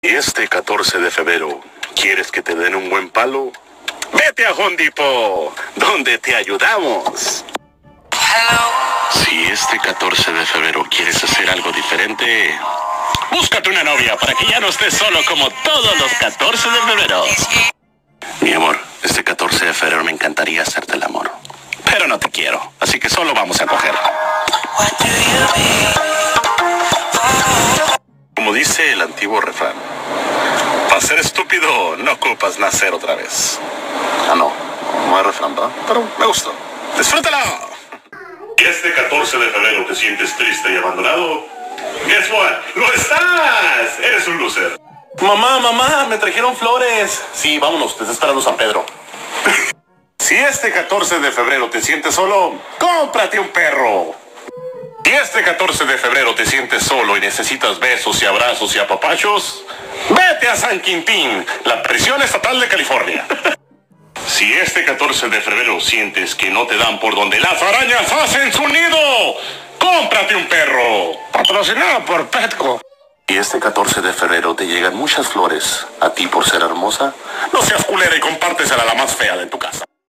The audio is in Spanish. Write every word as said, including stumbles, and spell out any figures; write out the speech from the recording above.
Y este catorce de febrero, ¿quieres que te den un buen palo? Vete a Home Depot, donde te ayudamos. Si este catorce de febrero quieres hacer algo diferente, búscate una novia para que ya no estés solo como todos los catorce de febrero. Mi amor, este catorce de febrero me encantaría hacerte el amor, pero no te quiero, así que solo vamos a coger. Como dice el antiguo refrán, para ser estúpido no ocupas nacer otra vez. Ah, no, no es refrán, ¿verdad? Pero me gustó. ¡Disfrútalo! Y este catorce de febrero te sientes triste y abandonado. Guess what? ¡Lo estás! Eres un loser. Mamá, mamá, me trajeron flores. Sí, vámonos, te está esperando San Pedro. Si este catorce de febrero te sientes solo, cómprate un perro. Si este catorce de febrero te sientes solo y necesitas besos y abrazos y apapachos, vete a San Quintín, la prisión estatal de California. Si este catorce de febrero sientes que no te dan por donde las arañas hacen su nido, cómprate un perro. Patrocinado por Petco. Y este catorce de febrero te llegan muchas flores a ti por ser hermosa, no seas culera y compártesela a la más fea de tu casa.